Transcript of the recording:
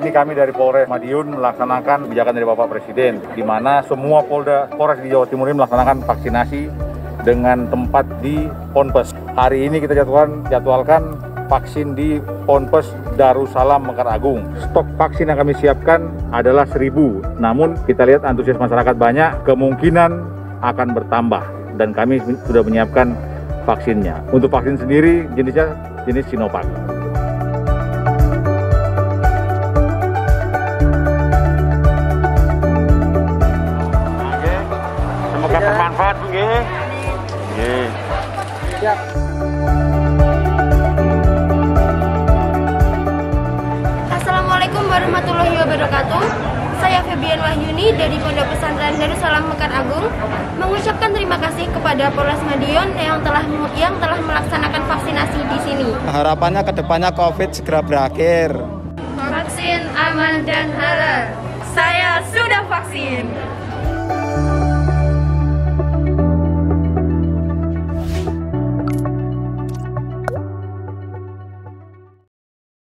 ini kami dari Polres Madiun melaksanakan kebijakan dari Bapak Presiden, di mana semua Polres di Jawa Timur ini melaksanakan vaksinasi dengan tempat di Ponpes. Hari ini kita jadwalkan vaksin di Ponpes Darussalam Mekar Agung. Stok vaksin yang kami siapkan adalah 1.000. Namun kita lihat antusias masyarakat banyak, kemungkinan akan bertambah dan kami sudah menyiapkan vaksinnya. Untuk vaksin sendiri jenisnya jenis Sinovac. Semoga bermanfaat, Bu. Siap. Assalamualaikum warahmatullahi wabarakatuh. Saya Febian Wahyuni dari Pondok Pesantren Darussalam Mekar Agung mengucapkan terima kasih kepada Polres Madiun yang telah melaksanakan vaksinasi di sini. Harapannya kedepannya COVID segera berakhir. Vaksin aman dan halal. Saya sudah vaksin.